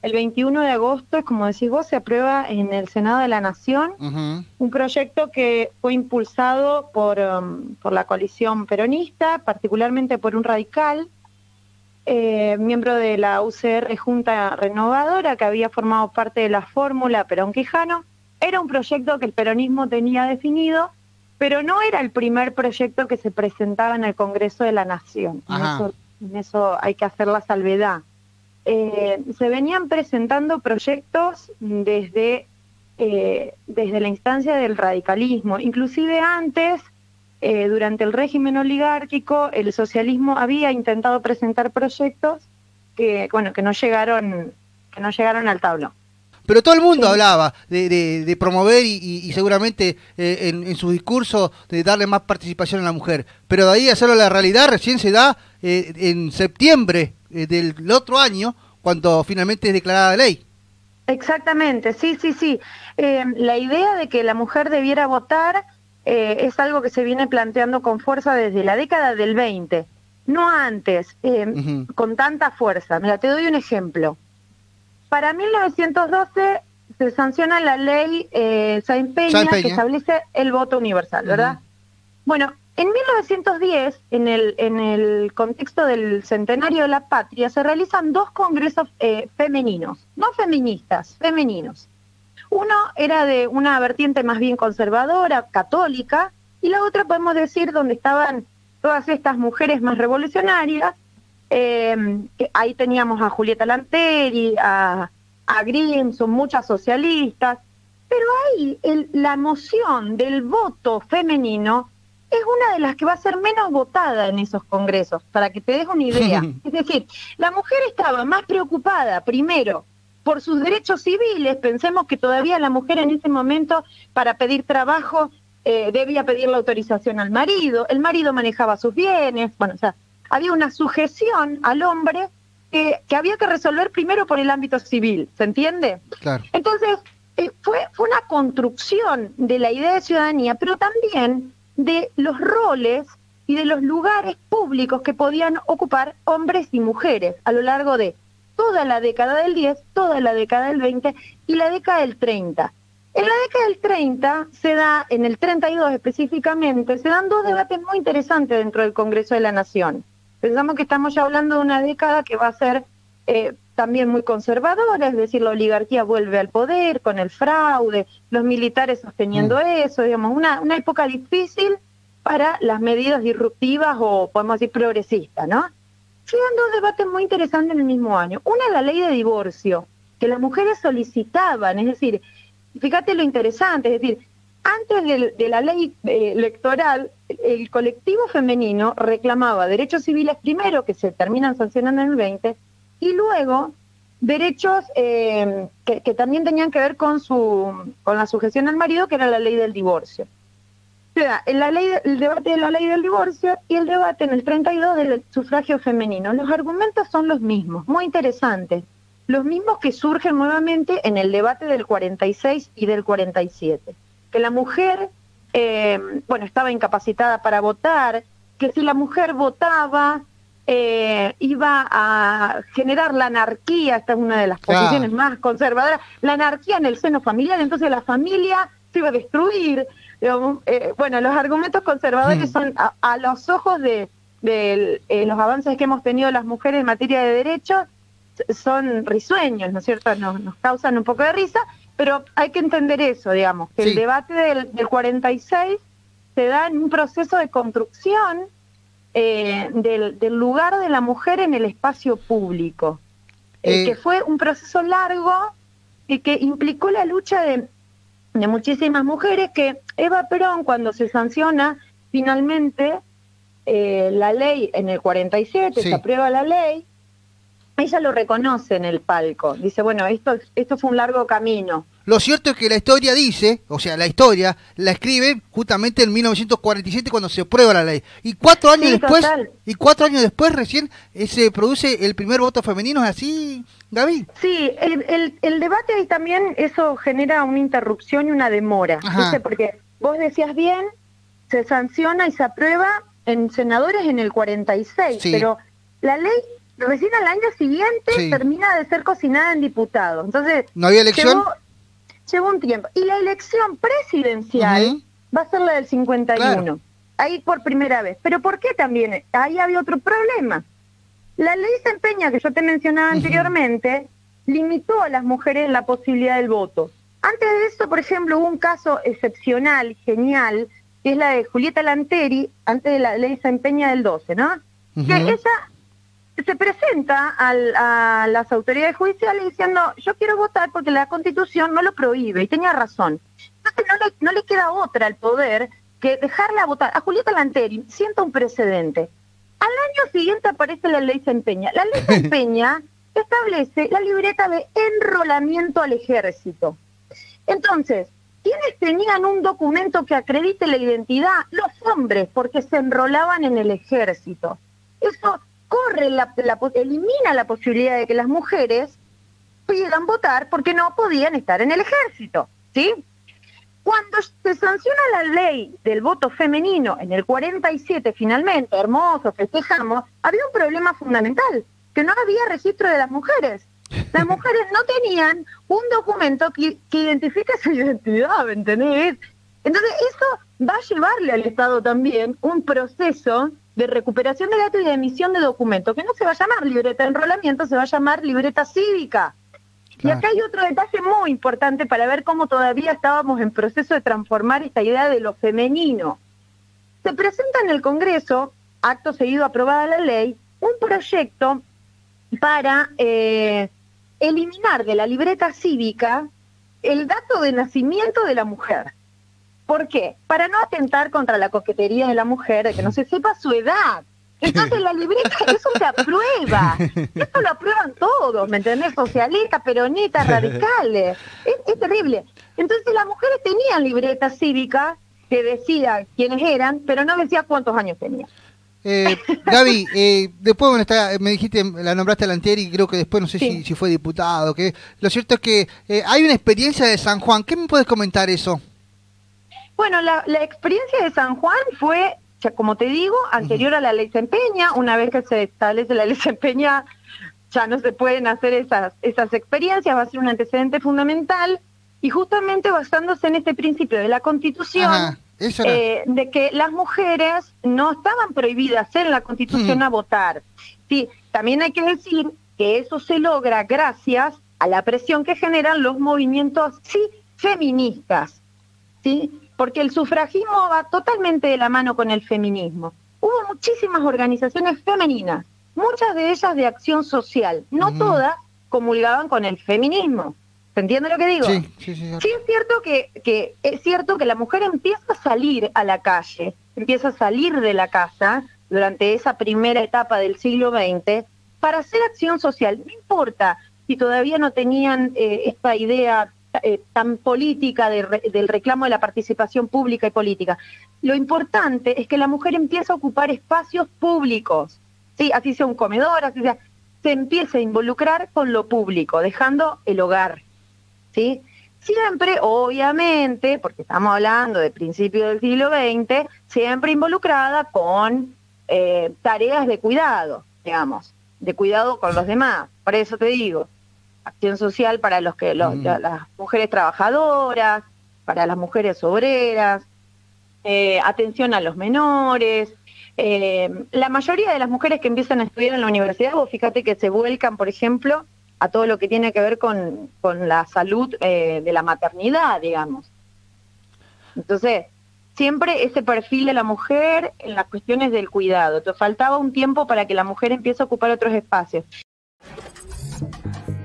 el 21 de agosto, como decís vos, se aprueba en el Senado de la Nación un proyecto que fue impulsado por la coalición peronista, particularmente por un radical, miembro de la UCR Junta Renovadora, que había formado parte de la fórmula Perón-Quijano. Era un proyecto que el peronismo tenía definido, pero no era el primer proyecto que se presentaba en el Congreso de la Nación. En eso hay que hacer la salvedad. Se venían presentando proyectos desde la instancia del radicalismo, inclusive antes, durante el régimen oligárquico, el socialismo había intentado presentar proyectos que no llegaron al tablón. Pero todo el mundo hablaba de promover y seguramente en su discurso de darle más participación a la mujer. Pero de ahí a hacerlo a la realidad recién se da en septiembre del otro año, cuando finalmente es declarada ley. Exactamente, sí. La idea de que la mujer debiera votar es algo que se viene planteando con fuerza desde la década del 20, no antes, con tanta fuerza. Mira, te doy un ejemplo. Para 1912 se sanciona la ley Sáenz Peña, que establece el voto universal, ¿verdad? Bueno, en 1910, en el contexto del centenario de la patria, se realizan dos congresos femeninos, no feministas, femeninos. Uno era de una vertiente más bien conservadora, católica, y la otra podemos decir donde estaban todas estas mujeres más revolucionarias. Ahí teníamos a Julieta Lanteri, a Grimson, muchas socialistas, pero ahí la moción del voto femenino es una de las que va a ser menos votada en esos congresos, para que te des una idea. Es decir, la mujer estaba más preocupada, primero, por sus derechos civiles. Pensemos que todavía la mujer en ese momento, para pedir trabajo, debía pedir la autorización al marido, el marido manejaba sus bienes, había una sujeción al hombre que había que resolver primero por el ámbito civil, ¿se entiende? Claro. Entonces, fue una construcción de la idea de ciudadanía, pero también de los roles y de los lugares públicos que podían ocupar hombres y mujeres a lo largo de toda la década del 10, toda la década del 20 y la década del 30. En la década del 30 se da, en el 32 específicamente, se dan dos debates muy interesantes dentro del Congreso de la Nación. Pensamos que estamos ya hablando de una década que va a ser también muy conservadora, es decir, la oligarquía vuelve al poder con el fraude, los militares sosteniendo eso, digamos, una época difícil para las medidas disruptivas o podemos decir progresistas, ¿no? Llegan dos debates muy interesantes en el mismo año. Una, la ley de divorcio, que las mujeres solicitaban, es decir, fíjate lo interesante, es decir, antes de la ley electoral, el colectivo femenino reclamaba derechos civiles primero, que se terminan sancionando en el 20, y luego derechos que también tenían que ver con la sujeción al marido, que era la ley del divorcio. O sea, el debate de la ley del divorcio y el debate en el 32 del sufragio femenino. Los argumentos son los mismos, muy interesantes. Los mismos que surgen nuevamente en el debate del 46 y del 47. Que la mujer, estaba incapacitada para votar, que si la mujer votaba, iba a generar la anarquía, esta es una de las posiciones más conservadoras, la anarquía en el seno familiar, entonces la familia se iba a destruir. Los argumentos conservadores son, a los ojos de los avances que hemos tenido las mujeres en materia de derechos, son risueños, ¿no es cierto? Nos causan un poco de risa, pero hay que entender eso, digamos, que el debate del 46 se da en un proceso de construcción del lugar de la mujer en el espacio público, que fue un proceso largo y que implicó la lucha de muchísimas mujeres, que Eva Perón, cuando se sanciona finalmente la ley en el 47, se aprueba la ley, ella lo reconoce en el palco, dice, bueno, esto fue un largo camino. Lo cierto es que la historia dice, o sea, la historia la escribe justamente en 1947 cuando se aprueba la ley. Y 4 años después recién se produce el primer voto femenino, ¿es así, Gaby? Sí, el debate ahí también, eso genera una interrupción y una demora, ¿viste? Porque vos decías bien, se sanciona y se aprueba en senadores en el 46, pero la ley recién al año siguiente Sí. termina de ser cocinada en diputados. Entonces, ¿No había elección? llevó un tiempo. Y la elección presidencial Ujú. va a ser la del 51. Claro. Ahí por primera vez. ¿Pero por qué también? Ahí había otro problema. La ley Sempeña, que yo te mencionaba anteriormente, limitó a las mujeres la posibilidad del voto. Antes de eso, por ejemplo, hubo un caso excepcional, genial, que es la de Julieta Lanteri, antes de la ley Sempeña del 12, ¿no? Ujú. Que ella se presenta a las autoridades judiciales diciendo, yo quiero votar porque la Constitución no lo prohíbe, y tenía razón. Entonces no le queda otra al poder que dejarla votar. A Julieta Lanteri sienta un precedente. Al año siguiente aparece la ley Sempeña. La ley Sempeña establece la libreta de enrolamiento al ejército. Entonces, ¿quiénes tenían un documento que acredite la identidad? Los hombres, porque se enrolaban en el ejército. Eso elimina la posibilidad de que las mujeres pidan votar porque no podían estar en el ejército, ¿sí? Cuando se sanciona la ley del voto femenino en el 47 finalmente, hermoso, festejamos, había un problema fundamental, que no había registro de las mujeres. Las mujeres no tenían un documento que identifique su identidad, ¿me entendés? Entonces eso va a llevarle al Estado también un proceso de recuperación de datos y de emisión de documentos, que no se va a llamar libreta de enrolamiento, se va a llamar libreta cívica. Claro. Y acá hay otro detalle muy importante para ver cómo todavía estábamos en proceso de transformar esta idea de lo femenino. Se presenta en el Congreso, acto seguido aprobada la ley, un proyecto para eliminar de la libreta cívica el dato de nacimiento de la mujer. ¿Por qué? Para no atentar contra la coquetería de la mujer, de que no se sepa su edad. Entonces la libreta, eso se aprueba. Eso lo aprueban todos, ¿me entendés? Socialistas, peronistas, radicales. Es terrible. Entonces las mujeres tenían libreta cívica que decía quiénes eran, pero no decía cuántos años tenían. Gaby, después me dijiste, la nombraste a Lanteri, creo que después no sé Sí. si fue diputado. Que lo cierto es que hay una experiencia de San Juan. ¿Qué me puedes comentar eso? Bueno, la experiencia de San Juan fue, ya como te digo, anterior a la ley Sempeña. Una vez que se establece la ley Sempeña, ya no se pueden hacer esas experiencias, va a ser un antecedente fundamental, y justamente basándose en este principio de la Constitución, Ajá, eso era. de que las mujeres no estaban prohibidas en la Constitución a votar. Sí, también hay que decir que eso se logra gracias a la presión que generan los movimientos, sí, feministas, ¿sí? Porque el sufragismo va totalmente de la mano con el feminismo. Hubo muchísimas organizaciones femeninas, muchas de ellas de acción social, no todas comulgaban con el feminismo. ¿Se entiende lo que digo? Sí. Sí, es cierto que la mujer empieza a salir a la calle, empieza a salir de la casa durante esa primera etapa del siglo XX para hacer acción social. No importa si todavía no tenían esta idea tan política del reclamo de la participación pública y política. Lo importante es que la mujer empieza a ocupar espacios públicos, ¿sí? Así sea un comedor, así sea, se empieza a involucrar con lo público, dejando el hogar, ¿sí? Siempre, obviamente, porque estamos hablando de principios del siglo XX, siempre involucrada con tareas de cuidado, digamos, de cuidado con los demás. Por eso te digo, acción social para las mujeres trabajadoras, para las mujeres obreras, atención a los menores. La mayoría de las mujeres que empiezan a estudiar en la universidad, vos fíjate que se vuelcan, por ejemplo, a todo lo que tiene que ver con la salud de la maternidad, digamos. Entonces, siempre ese perfil de la mujer en las cuestiones del cuidado. Te faltaba un tiempo para que la mujer empiece a ocupar otros espacios.